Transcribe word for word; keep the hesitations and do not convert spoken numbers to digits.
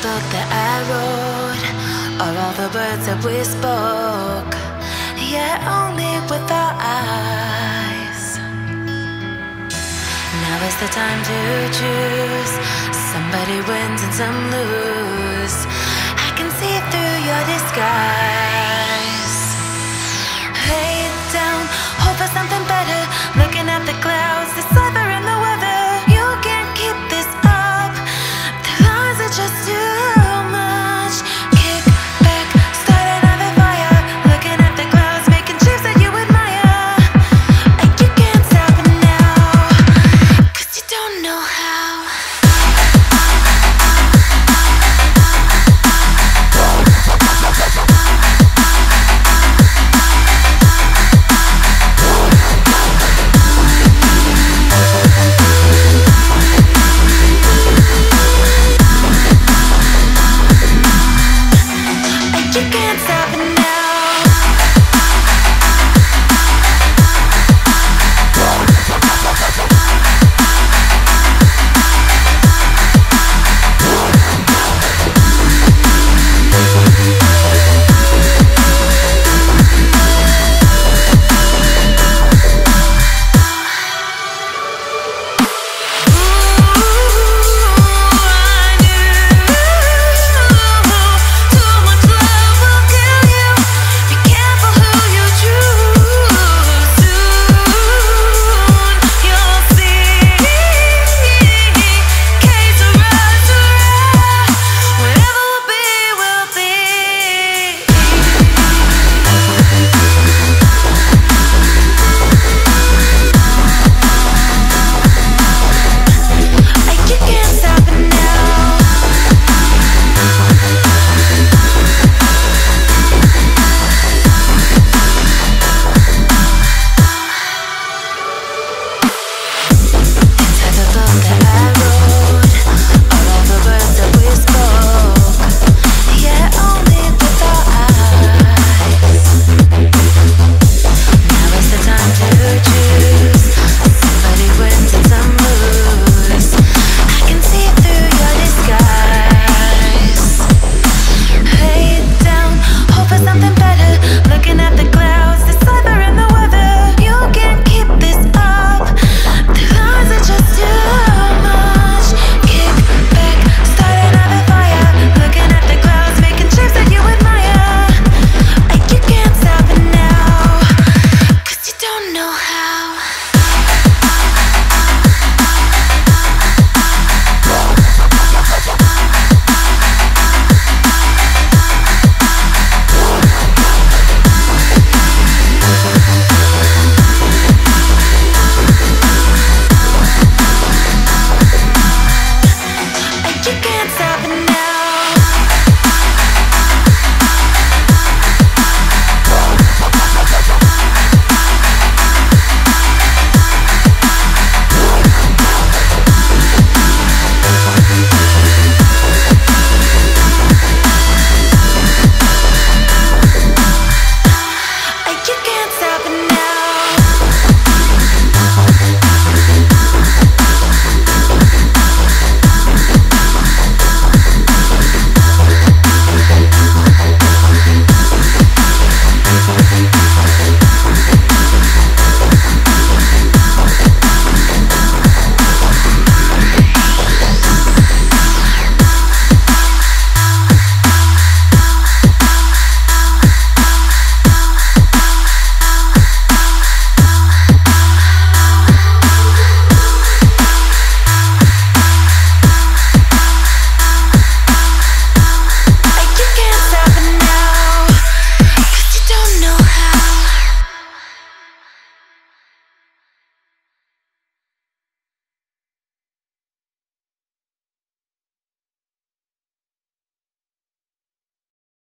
book that I wrote, or all the words that we spoke, yet only with our eyes. Now is the time to choose. Somebody wins and some lose. I can see through your disguise. Lay it down, hope for something better. Looking at the clouds, the sliver in the weather. You can't keep this up. The lies are just too much. Kick back, start another fire. Looking at the clouds, making shapes that you admire. And you can't stop it now, 'cause you don't know how. You can't stop it now.